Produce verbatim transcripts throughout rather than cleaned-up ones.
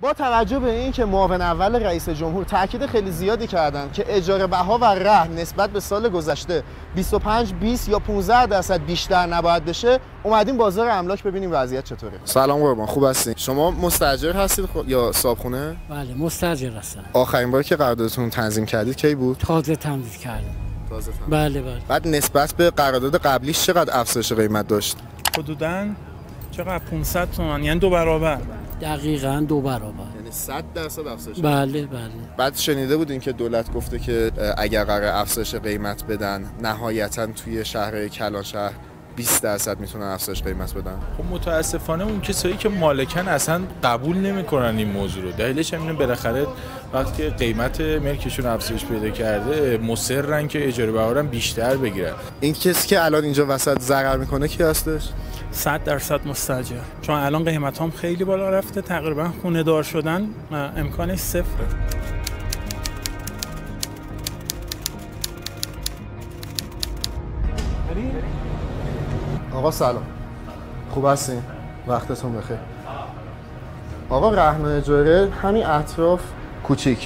با توجه به اینکه معاون اول رئیس جمهور تاکید خیلی زیادی کردن که اجاره بها و رهن نسبت به سال گذشته بیست و پنج بیست یا پانزده درصد بیشتر نباید بشه، اومدیم بازار املاک ببینیم وضعیت چطوره. سلام قربان، خوب هستین؟ شما مستاجر هستید خ... یا صاحبخونه؟ بله مستاجر هستم. آخرین باری که قراردادتون تنظیم کردید کی بود؟ تازه تنظیم کردم. تازه تنظیم. بله بله. بعد نسبت به قرارداد قبلیش چقدر افزایش قیمت داشت؟ حدوداً چقدر پانصد تومان، یعنی دو برابر. دقیقاً دو برابر. یعنی صد درصد افزایش. بله بله. بعد شنیده بودین که دولت گفته که اگر قرار افزایش قیمت بدن نهایتاً توی شهر کلانشهر بیست درصد میتونن افزایش قیمت بدن. خب متاسفانه اون کسایی که مالکن اصلا قبول نمیکنن این موضوع رو. دلیلش همینه بالاخره وقتی قیمت ملکشون افزایش پیدا کرده مصرن که اجاره بهارم بیشتر بگیرن. این کسی که الان اینجا وسط ضرر میکنه کی هستش؟ صد درصد مستاجر. چون الان قیمت هم خیلی بالا رفته، تقریبا خونه دار شدن امکانش صفره. آقا سلام، خوب هستین؟ وقتتون بخیر. آقا رهن و اجاره همین اطراف کوچیک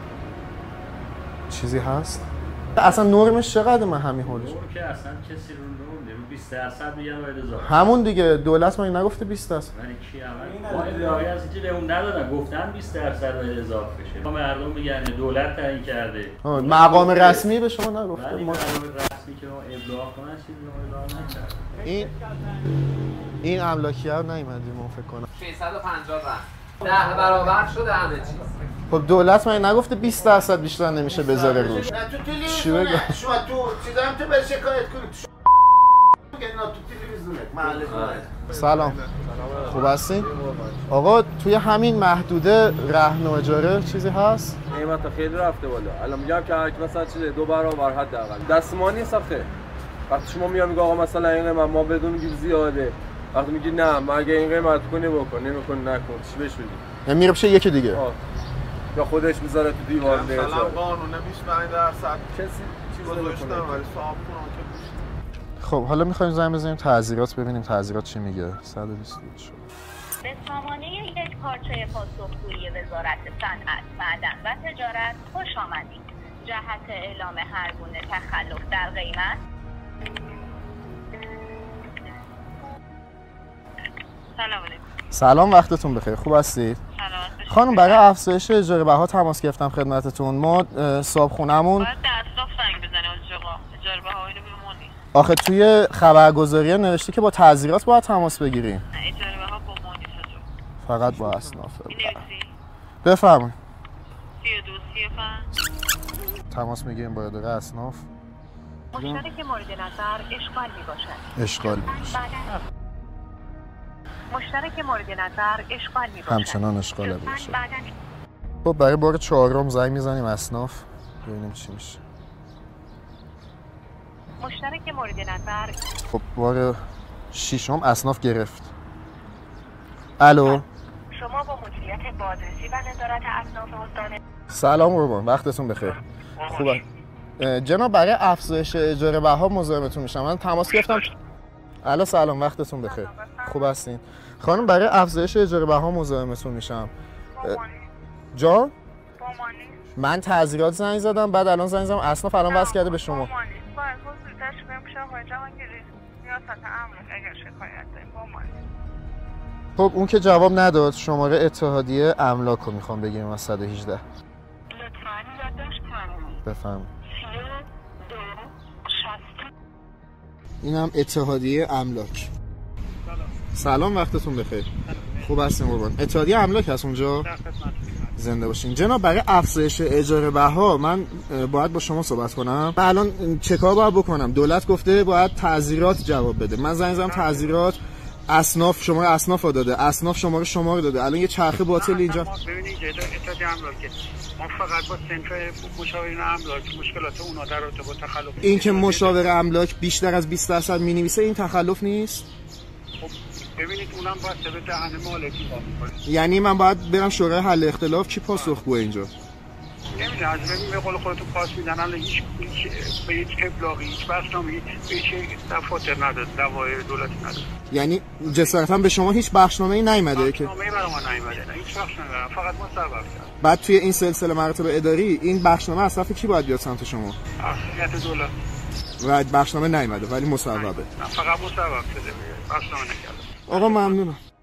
چیزی هست؟ اصلا نرمش چقدر من همین حالش؟ نرم که اصلا کسی رو نرم نمی بیست درصد میگن باید اضافه. همون دیگه دولت ما نگفته بیست درصد. ولی کی اول ما ادعای از اینکه به اون ندادن، گفتن بیست درصد باید اضافه بشه. مردم میگن دولت تعیین کرده. مقام رسمی به شما نگفته. ولی مقام رسمی که ما ابلاغ کنن چیزی ما ابلاغ نکرد. این این املاکیه رو نیومدیم ما فکر کنم. ششصد و پنجاه رهن. ده برابر شده همه چیز. خب دولت من نگفته بیست درصد بیشتر نمیشه بذاره روش. نه تو تلویزیونه شما تو چیزام تو بر شکایت کنید. میگن نه تو تلویزیونه معلم. سلام. خوب هستین؟ آقا توی همین محدوده رهن و اجاره چیزی هست؟ قیمت خیلی رفته بالا. الان میگم که هر کی مثلا چیزه دو برابر حداقل. دستمانی نیست آخه. وقتی شما میاد میگه آقا مثلا این قیمت ما بدون میگیم زیاده. وقتی میگی نه ما اگه این قیمت کنی بکن، نمیکنی نکن، چی بهش بگی؟ یعنی میره بشه یکی دیگه. آه. یا خودش میذاره تو دیوار مثلا قانون بیست و پنج درصد کسی چیزی گذاشتن ولی صاحب خونه که خب حالا میخوایم زنگ بزنیم تعزیرات ببینیم تعزیرات چی میگه. صد و بیست شد. به سامانه یک پارچه پاسخگویی وزارت صنعت، معدن و تجارت خوش آمدید. جهت اعلام هر گونه تخلف در قیمت. سلام علیکم. سلام، وقتتون بخیر. خوب هستید؟ سلام. خانم برای افزایش اجاره بها تماس گرفتم خدمتتون. ما صاحب خونمون باید دستاف زنگ بزنه از جقا. اجاره بها اینو بمونی. آخه توی خبرگزاری نوشته که با تعزیرات باید تماس بگیریم. اجاره بها با مونی فقط با اسناف. بنویسی. بفرمایید. سی و دو سی و پنج. تماس میگیریم با اداره اسناف. مشتری که مورد نظر اشغال میباشد. اشغال میباشد. مشترک مورد نظر اشغال میباشد. همچنان اشغال میباشد. خب برای بار چهارم زنگ میزنیم اسناف ببینیم چی میشه. مشترک مورد نظر. خب بار ششم اسناف گرفت. الو. شما با مدیریت بازرسی و نظارت اسناف استان. سلام قربان، وقتتون بخیر. خوبه. جناب برای افزایش اجاره بها مزاحمتون میشم. من تماس گرفتم. الو سلام، وقتتون بخیر. خوب هستین؟ خانم برای افزایش اجاره بها مزاحمتون میشم. جان؟ من تعزیرات زنگ زدم، بعد الان زنگ زدم اسناف الان وصل کرده به شما. خب اون که جواب نداد. شماره اتحادیه املاک رو میخوام بگیریم از صد و هجده. بفهم. اینم اتحادیه املاک. سلام، وقتتون بخیر. خوب هستین قربان. اتحادیه املاک هست اونجا؟ زنده باشین. جناب برای افزایش اجاره بها من باید با شما صحبت کنم. من الان چه کار باید بکنم؟ دولت گفته باید تعزیرات جواب بده. من زنگ زدم تعزیرات، اسناف شماره اسناف رو داده، اسناف شماره شما رو داده. الان یه چرخه باطل اینجا. ببینید اتحادیه املاک ما فقط با سنتر مشاورین املاک مشکلات اونا در رابطه با تخلف. این که مشاور املاک بیشتر از بیست درصد می‌نویسه این تخلف نیست؟ خب ببینید اونم باید به دهن مالکی با می‌کنه. یعنی من باید برم شورای حل اختلاف، کی پاسخگوه اینجا؟ نمیدونم نه از ببین به قول خودتون پاس میدن الان هیچ به هیچ ابلاغی هیچ بخشنامه‌ای به هیچ دفاتر نداد دوای دولتی نداد. یعنی جسارتا به شما هیچ بخشنامه‌ای نیومده که بخشنامه‌ای برای ما نیومده، نه هیچ بخشنامه‌ای، فقط مصوب کرد. بعد توی این سلسله مراتب اداری این بخشنامه از طرف کی باید بیاد سمت شما؟ اصلیت دولت. و بخشنامه نیومده ولی مصوبه. نه فقط مصوب شده، بخشنامه نکرده. آقا ممنونم.